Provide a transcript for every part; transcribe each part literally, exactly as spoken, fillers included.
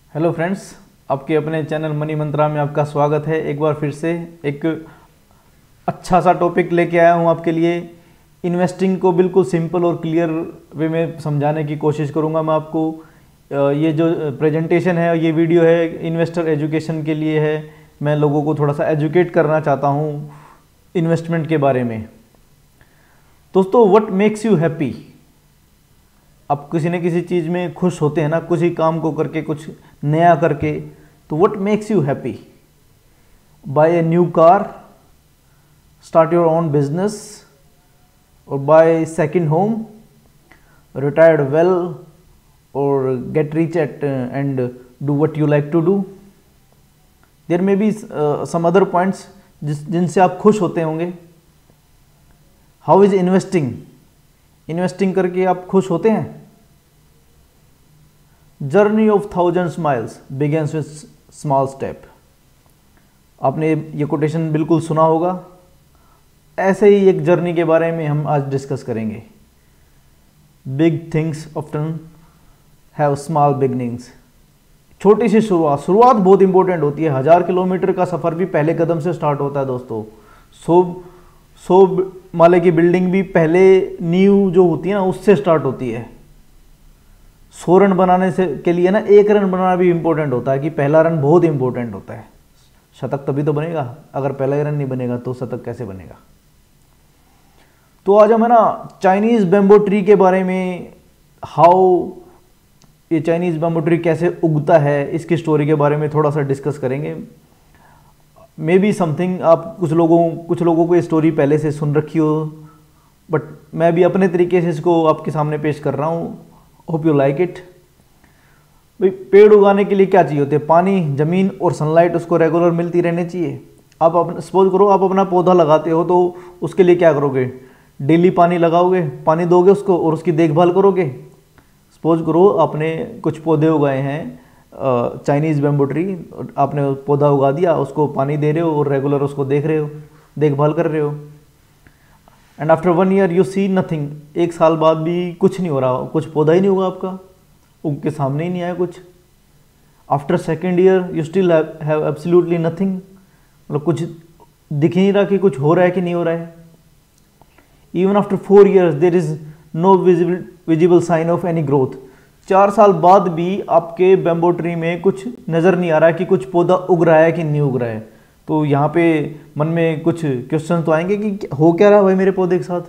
Hello friends, आपके अपने channel money मंत्रा में आपका स्वागत है। एक बार फिर से एक अच्छा सा टॉपिक लेके आया हूँ आपके लिए। इन्वेस्टिंग को बिल्कुल सिंपल और क्लियर वे में समझाने की कोशिश करूँगा मैं आपको। ये जो प्रेजेंटेशन है, ये वीडियो है, इन्वेस्टर एजुकेशन के लिए है। मैं लोगों को थोड़ा सा एजुकेट करना चाहता हूँ इन्वेस्टमेंट के बारे में। दोस्तों, व्हाट मेक्स यू हैप्पी? आप किसी न किसी चीज़ में खुश होते हैं ना, कुछ ही काम को करके, कुछ नया करके। तो what makes you happy? Buy a new car, start your own business, और buy second home, retired well, और get rich at end do what you like to do. There may be some other points जिस जिनसे आप खुश होते होंगे। How is investing? Investing करके आप खुश होते हैं? Journey of thousands miles begins with small step. आपने ये कोटेशन बिल्कुल सुना होगा। ऐसे ही एक जर्नी के बारे में हम आज डिस्कस करेंगे। Big things often have small beginnings. छोटी सी शुरुआत शुरुआत बहुत इंपॉर्टेंट होती है। हजार किलोमीटर का सफ़र भी पहले कदम से स्टार्ट होता है दोस्तों। सौ सौ माले की बिल्डिंग भी पहले नींव जो होती है ना, उससे स्टार्ट होती है। सौ रन बनाने से के लिए ना एक रन बनाना भी इंपॉर्टेंट होता है कि पहला रन बहुत इंपॉर्टेंट होता है। शतक तभी तो बनेगा, अगर पहला ही रन नहीं बनेगा तो शतक कैसे बनेगा। तो आज हम है ना चाइनीज बैम्बू ट्री के बारे में, हाउ ये चाइनीज बैम्बू ट्री कैसे उगता है, इसकी स्टोरी के बारे में थोड़ा सा डिस्कस करेंगे। मे बी समथिंग आप कुछ लोगों कुछ लोगों को ये स्टोरी पहले से सुन रखी हो, बट मैं भी अपने तरीके से इसको आपके सामने पेश कर रहा हूँ। Hope you like it. भाई, पेड़ उगाने के लिए क्या चाहिए होते हैं? पानी, ज़मीन और सनलाइट उसको रेगुलर मिलती रहनी चाहिए। आप अपना सपोज करो आप अपना पौधा लगाते हो, तो उसके लिए क्या करोगे? डेली पानी लगाओगे, पानी दोगे उसको और उसकी देखभाल करोगे। सपोज करो आपने कुछ पौधे उगाए हैं, चाइनीज़ बैम्बू ट्री, आपने पौधा उगा दिया, उसको पानी दे रहे हो और रेगुलर उसको देख रहे हो, देखभाल कर रहे हो। And after one year you see nothing. एक साल बाद भी कुछ नहीं हो रहा, कुछ पौधा ही नहीं हुआ आपका, उग के सामने ही नहीं आया कुछ। After second year you still have absolutely nothing. मतलब कुछ दिख ही नहीं रहा कि कुछ हो रहा है कि नहीं हो रहा है। Even after four years there is no visible visible sign of any growth. चार साल बाद भी आपके बैम्बू ट्री में कुछ नज़र नहीं आ रहा है कि कुछ पौधा उग रहा है कि नहीं उग रहा है। तो यहाँ पे मन में कुछ क्वेश्चन तो आएंगे कि हो क्या रहा है भाई मेरे पौधे के साथ,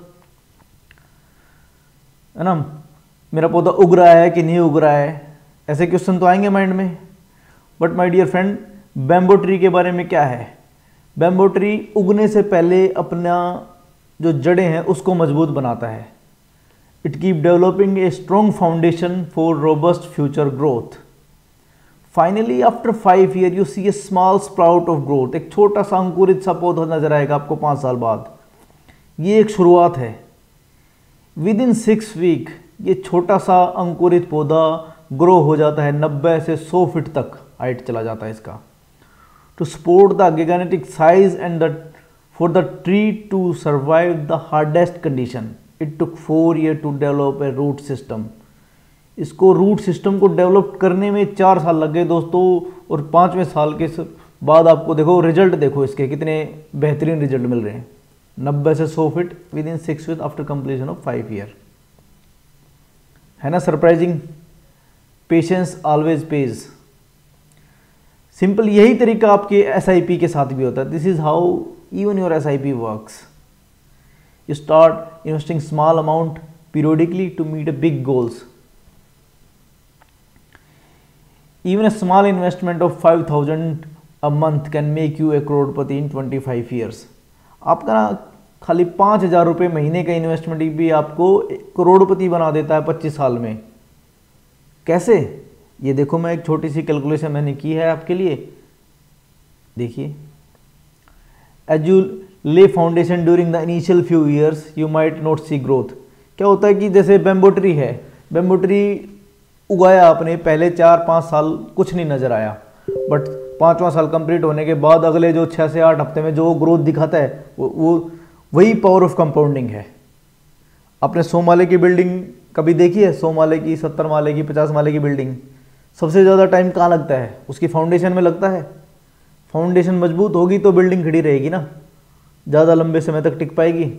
है ना? मेरा पौधा उग रहा है कि नहीं उग रहा है, ऐसे क्वेश्चन तो आएंगे माइंड में। But my dear friend, bamboo tree के बारे में क्या है? बैम्बू ट्री उगने से पहले अपना जो जड़ें हैं उसको मजबूत बनाता है। It keep developing a strong foundation for robust future growth. Finally after five year you see a small sprout of growth. एक छोटा सा अंकुरित सा पौधा नजर आएगा आपको पाँच साल बाद। ये एक शुरुआत है। विद इन सिक्स वीक ये छोटा सा अंकुरित पौधा ग्रो हो जाता है, नब्बे से सौ फीट तक हाइट चला जाता है इसका। To support the gigantic size and the for the tree to survive the hardest condition it took four year to develop a root system. इसको रूट सिस्टम को डेवलप करने में चार साल लग गए दोस्तों। और पाँचवें साल के बाद आपको देखो रिजल्ट, देखो इसके कितने बेहतरीन रिजल्ट मिल रहे हैं। नब्बे से सौ feet within six feet after completion of five year. है ना surprising? Patience always pays. Simple यही तरीका आपके एस आई पी के साथ भी होता है। This is how even your S I P works. You start investing small amount periodically to meet a big goals. Even a small investment of five thousand a month can make you a crorepati in twenty-five years. आपका ना खाली पाँच हज़ार रुपये महीने का investment भी आपको करोड़पति बना देता है पच्चीस साल में। कैसे? ये देखो, मैं एक छोटी सी कैलकुलेशन मैंने की है आपके लिए। देखिए, as you lay foundation during the initial few years you might not see growth. क्या होता है कि जैसे बैम्बू ट्री है, बैम्बू ट्री उगाया आपने, पहले चार पाँच साल कुछ नहीं नज़र आया, बट पाँचवा साल कंप्लीट होने के बाद अगले जो छः से आठ हफ्ते में जो ग्रोथ दिखाता है वो वो वही पावर ऑफ कंपाउंडिंग है। आपने सौ माले की बिल्डिंग कभी देखी है? सौ माले की, सत्तर माले की, पचास माले की बिल्डिंग सबसे ज़्यादा टाइम कहाँ लगता है? उसकी फाउंडेशन में लगता है। फाउंडेशन मजबूत होगी तो बिल्डिंग खड़ी रहेगी ना, ज़्यादा लंबे समय तक टिक पाएगी।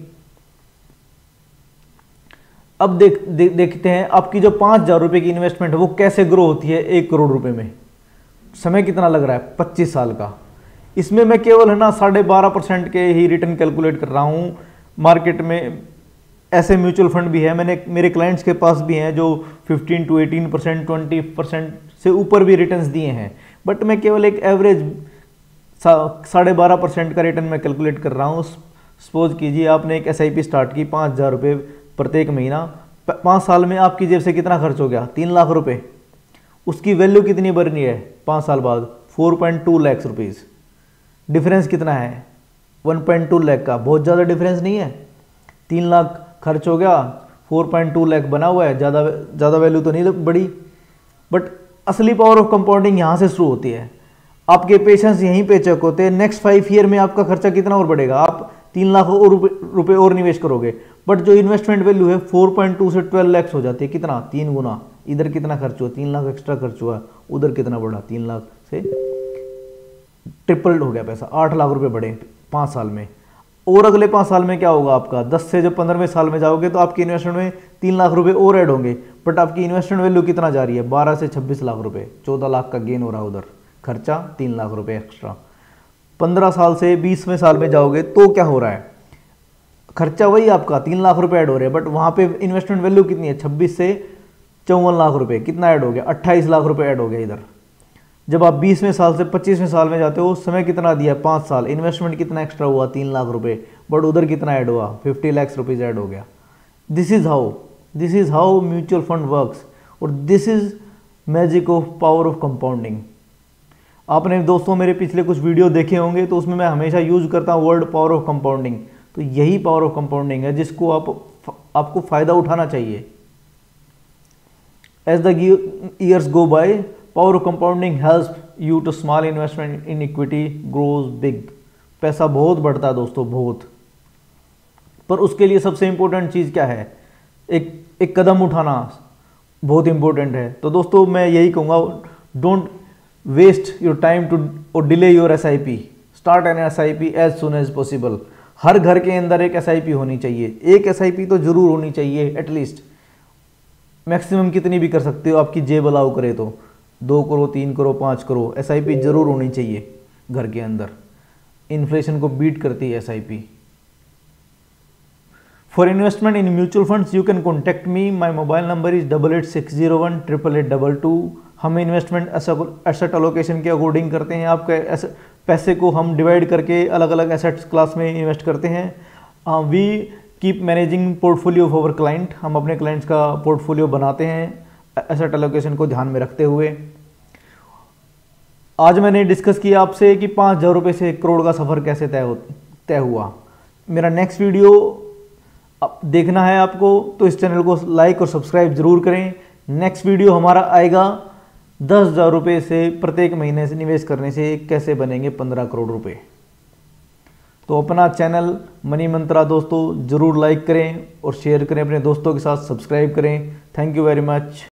अब देख, देख देखते हैं आपकी जो पाँच हज़ार रुपये की इन्वेस्टमेंट है वो कैसे ग्रो होती है एक करोड़ रुपए में। समय कितना लग रहा है? पच्चीस साल का। इसमें मैं केवल है ना साढ़े बारह परसेंट के ही रिटर्न कैलकुलेट कर रहा हूँ। मार्केट में ऐसे म्यूचुअल फंड भी है, मैंने मेरे क्लाइंट्स के पास भी हैं जो fifteen to eighteen percent twenty percent से ऊपर भी रिटर्न्स दिए हैं, बट मैं केवल एक एवरेज साढ़े बारह परसेंट का रिटर्न मैं कैलकुलेट कर रहा हूँ। सपोज कीजिए आपने एक एस आई पी स्टार्ट की पाँच हज़ार रुपये प्रत्येक महीना, पाँच साल में आपकी जेब से कितना खर्च हो गया? तीन लाख रुपए। उसकी वैल्यू कितनी बढ़नी है पाँच साल बाद? Four point two lakh rupees. Difference कितना है? वन पॉइंट टू लाख का। बहुत ज़्यादा डिफरेंस नहीं है। तीन लाख खर्च हो गया, फोर पॉइंट टू लाख बना हुआ है, ज़्यादा ज़्यादा वैल्यू तो नहीं बढ़ी। बट असली पावर ऑफ कंपाउंडिंग यहाँ से शुरू होती है। आपके पेशेंस यहीं पे चेक होते हैं। नेक्स्ट फाइव ईयर में आपका खर्चा कितना और बढ़ेगा? आप तीन लाख और रुपए और निवेश करोगे, बट जो इन्वेस्टमेंट वैल्यू है फोर पॉइंट टू से ट्वेल्व लैक्स हो जाती है। कितना? तीन गुना। इधर कितना खर्च हुआ? तीन लाख एक्स्ट्रा खर्च हुआ। उधर कितना बढ़ा? तीन लाख से ट्रिपल हो गया पैसा, आठ लाख रुपए बढ़े पाँच साल में। और अगले पाँच साल में क्या होगा आपका? दस से जब पंद्रहवें साल में जाओगे तो आपकी इन्वेस्टमेंट में तीन लाख रुपए और ऐड होंगे, बट आपकी इन्वेस्टमेंट वैल्यू कितना जा रही है? बारह से छब्बीस लाख रुपए। चौदह लाख का गेन हो रहा है उधर, खर्चा तीन लाख रुपए एक्स्ट्रा। पंद्रह साल से बीसवें साल में जाओगे तो क्या हो रहा है? खर्चा वही आपका तीन लाख रुपए ऐड हो रहे हैं, बट वहां पे इन्वेस्टमेंट वैल्यू कितनी है? छब्बीस से चौवन लाख रुपए। कितना ऐड हो गया? अट्ठाईस लाख रुपए ऐड हो गया इधर। जब आप बीसवें साल से पच्चीसवें साल में जाते हो, समय कितना दिया? पाँच साल। इन्वेस्टमेंट कितना एक्स्ट्रा हुआ? तीन लाख रुपए, बट उधर कितना ऐड हुआ? फिफ्टी लाख रुपीज ऐड हो गया। This is how this is how mutual fund works, और this is magic of power of compounding. आपने दोस्तों मेरे पिछले कुछ वीडियो देखे होंगे, तो उसमें मैं हमेशा यूज करता हूँ वर्ड पावर ऑफ कंपाउंडिंग। तो यही पावर ऑफ कंपाउंडिंग है जिसको आप आपको फायदा उठाना चाहिए। As the years go by, power of compounding helps you to small investment in equity grows big. पैसा बहुत बढ़ता है दोस्तों, बहुत। पर उसके लिए सबसे इंपॉर्टेंट चीज़ क्या है? एक एक कदम उठाना बहुत इंपॉर्टेंट है। तो दोस्तों मैं यही कहूँगा, don't waste your time to और delay your S I P. Start an S I P as soon as possible. हर घर के अंदर एक एस आई पी होनी चाहिए। एक एस आई पी तो जरूर होनी चाहिए एटलीस्ट। मैक्सिमम कितनी भी कर सकते हो, आपकी जेब अलाउ करे तो दो करो, तीन करो, पाँच करो, एस आई पी जरूर होनी चाहिए घर के अंदर। इन्फ्लेशन को बीट करती है S I P. For investment in mutual funds you can contact me. My mobile number is double eight six zero one triple eight double two. हम इन्वेस्टमेंट एसेट एलोकेशन के अकॉर्डिंग करते हैं। आपके पैसे को हम डिवाइड करके अलग अलग एसेट्स क्लास में इन्वेस्ट करते हैं। We keep managing portfolio of our client. हम अपने क्लाइंट्स का पोर्टफोलियो बनाते हैं एसेट एलोकेशन को ध्यान में रखते हुए। आज मैंने डिस्कस किया आपसे कि पाँच हज़ार रुपये से एक करोड़ का सफ़र कैसे तय हो तय हुआ। मेरा नेक्स्ट वीडियो देखना है आपको तो इस चैनल को लाइक और सब्सक्राइब जरूर करें। नेक्स्ट वीडियो हमारा आएगा दस हज़ार रुपये से प्रत्येक महीने से निवेश करने से कैसे बनेंगे पंद्रह करोड़ रुपए। तो अपना चैनल मनी मंत्रा दोस्तों जरूर लाइक करें और शेयर करें अपने दोस्तों के साथ, सब्सक्राइब करें। Thank you very much.